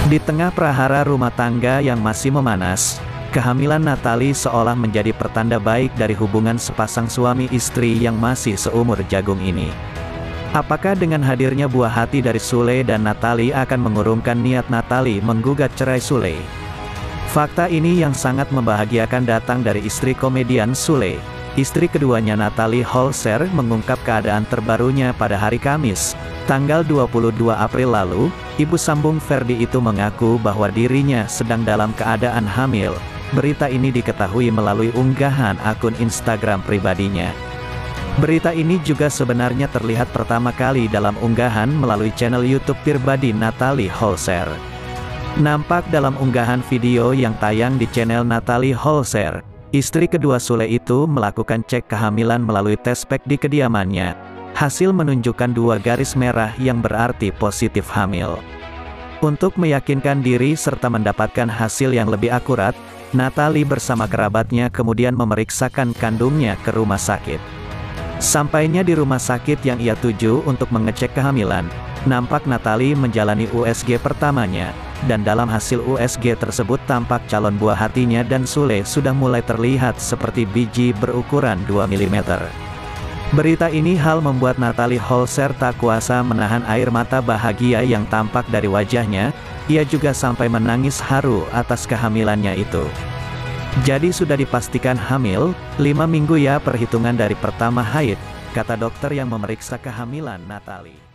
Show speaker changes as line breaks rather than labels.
Di tengah prahara rumah tangga yang masih memanas, kehamilan Natalie seolah menjadi pertanda baik dari hubungan sepasang suami istri yang masih seumur jagung ini. Apakah dengan hadirnya buah hati dari Sule dan Natalie akan mengurungkan niat Natalie menggugat cerai Sule? Fakta ini yang sangat membahagiakan datang dari istri komedian Sule. Istri keduanya Natalie Holzer mengungkap keadaan terbarunya pada hari Kamis, tanggal 22 April lalu. Ibu sambung Ferdi itu mengaku bahwa dirinya sedang dalam keadaan hamil. Berita ini diketahui melalui unggahan akun Instagram pribadinya. Berita ini juga sebenarnya terlihat pertama kali dalam unggahan melalui channel YouTube pribadi Natalie Holzer. Nampak dalam unggahan video yang tayang di channel Natalie Holzer, istri kedua Sule itu melakukan cek kehamilan melalui tes pack di kediamannya. Hasil menunjukkan 2 garis merah yang berarti positif hamil. Untuk meyakinkan diri serta mendapatkan hasil yang lebih akurat, Natalie bersama kerabatnya kemudian memeriksakan kandungnya ke rumah sakit. Sampainya di rumah sakit yang ia tuju untuk mengecek kehamilan, nampak Natalie menjalani USG pertamanya, dan dalam hasil USG tersebut tampak calon buah hatinya dan Sule sudah mulai terlihat seperti biji berukuran 2 mm. Berita ini hal membuat Natalie Holzer tak kuasa menahan air mata bahagia yang tampak dari wajahnya. Ia juga sampai menangis haru atas kehamilannya itu. Jadi sudah dipastikan hamil, 5 minggu ya perhitungan dari pertama haid, kata dokter yang memeriksa kehamilan Natalie.